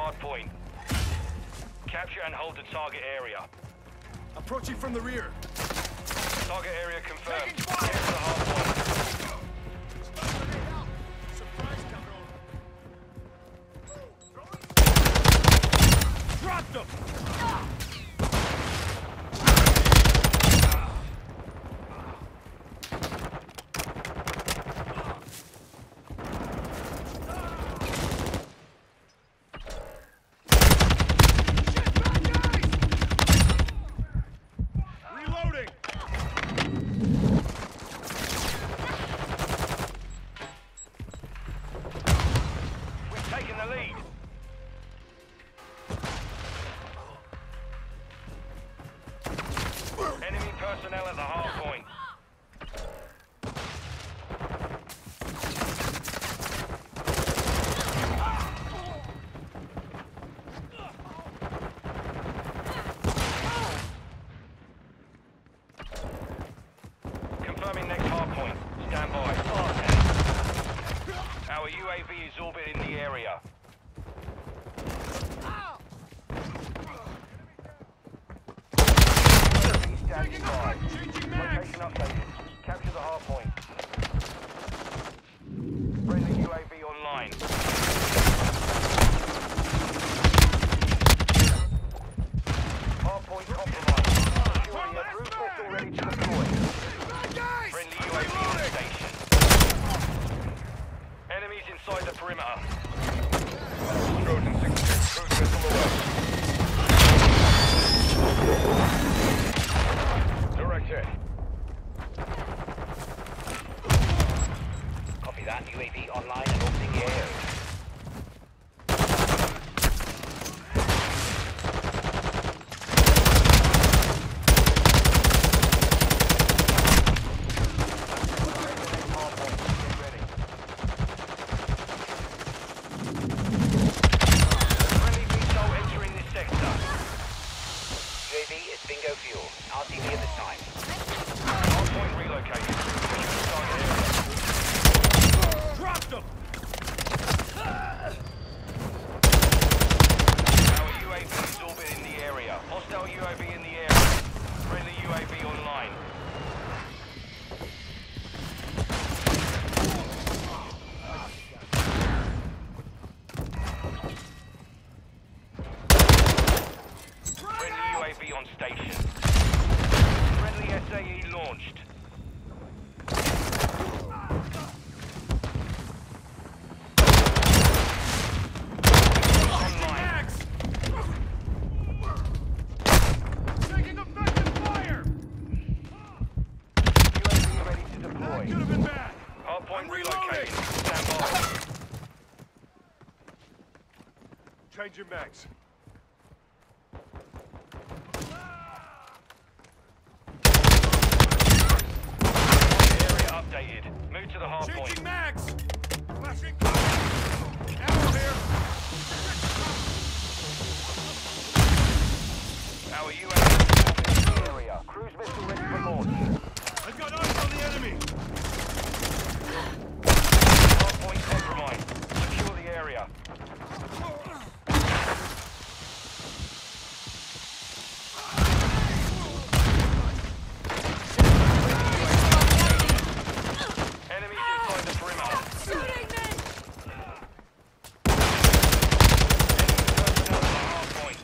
hard point. Capture and hold the target area. Approaching from the rear. Target area confirmed. Get to the hard point. Drop them! Personnel at the hard point. Confirming next hard point. Stand by. Our UAV is orbiting the area. Standing by. Location updated. Capture the hard point. Friendly UAV online. Hard point compromised. Securing a cruise vessel ready to deploy. Friendly UAV on station. Enemies inside the perimeter. Trojan 6 cruise vessel away. Direct hit. Copy that. UAV online and orbiting the area. Friendly VTOL entering this sector. UAV is bingo fuel. RTV at this time. Hard point relocated. Target area. Drop them! Our UAV is orbiting the area. Hostile UAV in the area. Friendly UAV online. Friendly UAV on station. Friendly SAE launched. Online. Taking effective fire! UAV ready to deploy. Could have been bad. Hardpoint I'm relocated. reloading. Stand by. Change your mags. Area updated. Move to the hard point. Changing mags! Flashing fire! Ammo here! Our UAV is orbiting the area. Cruise missile ready for launch. I've got eyes on the enemy! Hardpoint compromised. Secure the area. Enemies inside the perimeter. Shooting me! Personnel at the hard point.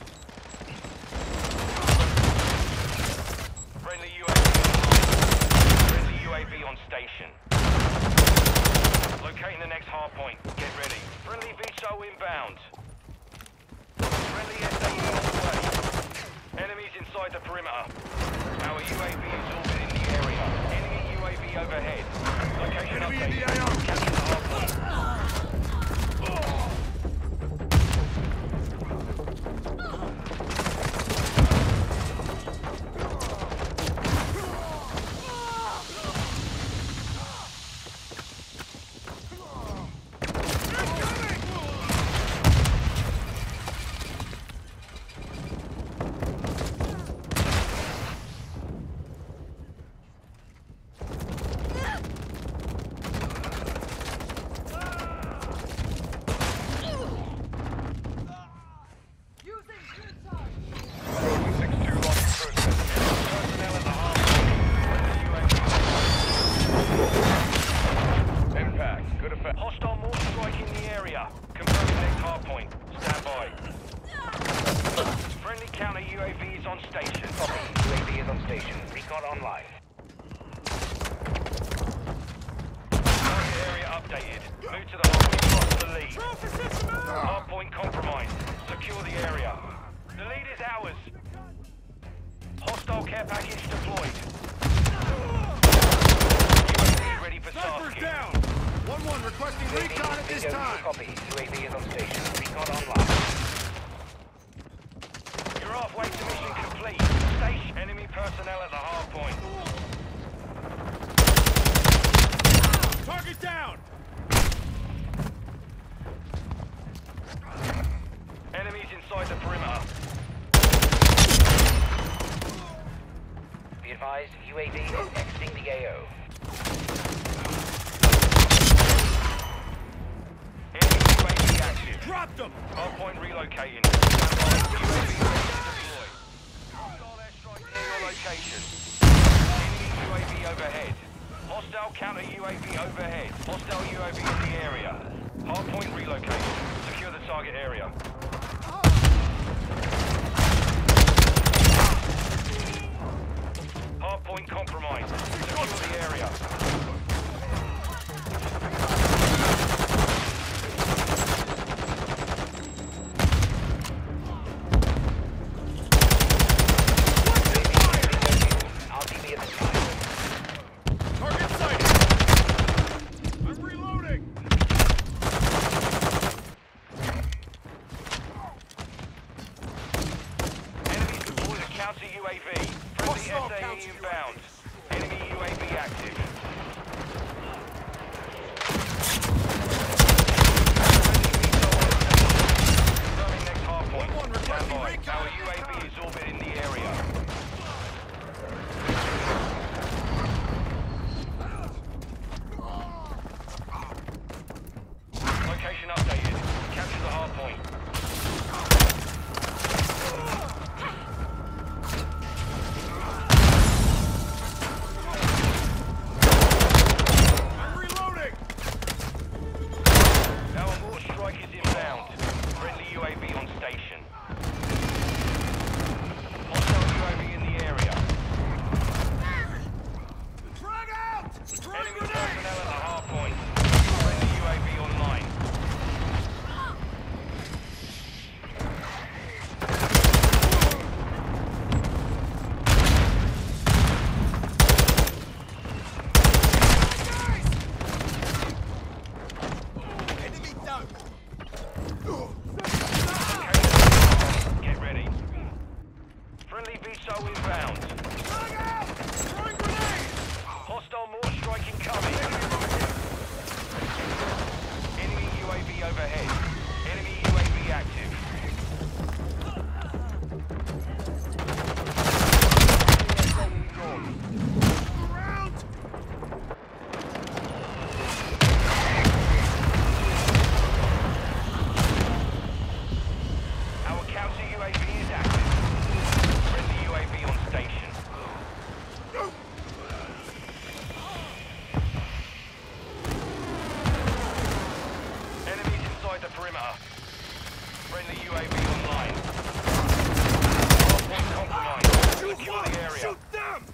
Friendly UAV online. Friendly UAV on station. Locating the next hard point. Get ready. Friendly VTOL inbound. Friendly SAE on the way. Enemies inside the perimeter. Our UAV is orbiting the area. Enemy UAV overhead. Location Enemy in the updated. AO. Capture the hard point. hardpoint. Stand by. Friendly counter UAV is on station. Copy. UAV is on station. Recon online. Target area updated. Move to the hardpoint spot for the lead. Hardpoint compromised. Secure the area. The lead is ours. Hostile care package deployed. UAV ready for Sniper's tasking. down! 1-1 requesting recon at this Bingo, time. copy. UAV is on station. Recon online. You're halfway to mission complete. Station enemy personnel at the hardpoint. Target down! Enemies inside the perimeter. Be advised, UAV is exiting the AO. Enemy UAV active. Dropped them! Hardpoint relocating. Stand by. UAV ready to deploy. Hostile airstrike near your location. Enemy UAV overhead. Hostile counter UAV overhead. Hostile UAV in the area. Hardpoint relocated. Secure the target area. Hardpoint compromised. Secure the area. RTB at this time. Target sighted! I'm reloading! Enemies deployed a counter UAV. Friendly Hostile SAE counter inbound. Enemy UAV active. Confirming next hardpoint. 1-1 requesting Stand by. recon Our at this UAV time. is orbiting the area. Location updated. Capture the hardpoint. I'm reloading! Our mortar strike is inbound. Friendly UAV on station. Hostile UAV in the area. Frag out! Enemy personnel at the hardpoint. Friendly UAV online. Enemy down! Get ready. Friendly VSO inbound. Frag out! Throwing grenade! Hostile mortar strike incoming. Enemy UAV overhead. Enemy UAV active. Around! Our counter UAV is active. Friendly UAV on station. Enemies inside the perimeter. Friendly UAV online. Hardpoint compromised. Shoot Secure one! the area. Shoot them!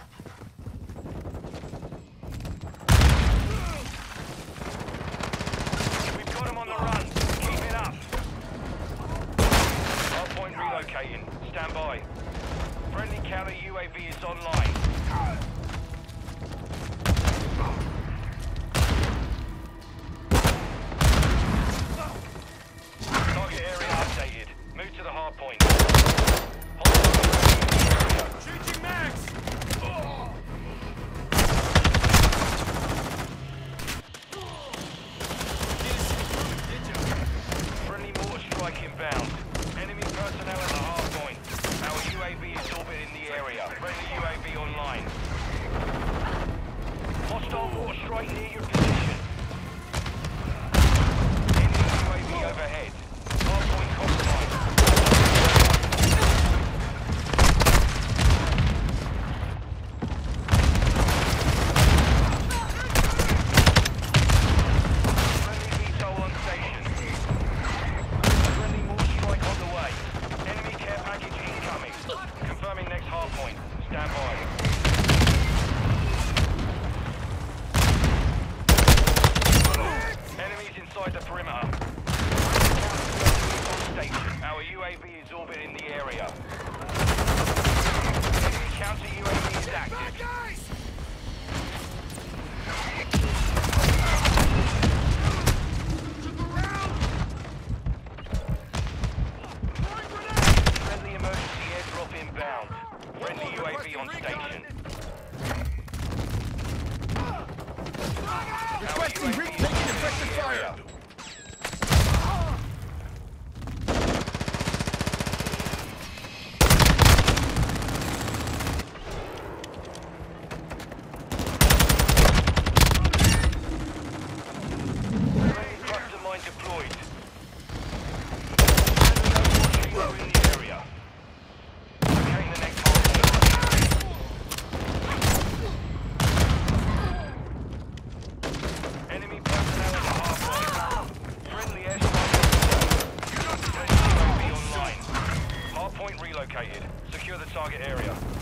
We've got him on the run. Keep it up. Hardpoint relocating. Stand by. Friendly counter UAV is online. Target area updated. Move to the hardpoint. Changing mags! Friendly mortar strike inbound. Enemy personnel at the hardpoint. Our UAV is orbiting the area. Friendly UAV online. Hostile mortar strike near your position. Enemy UAV overhead. Hardpoint compromised. Friendly VTOL on station. target area.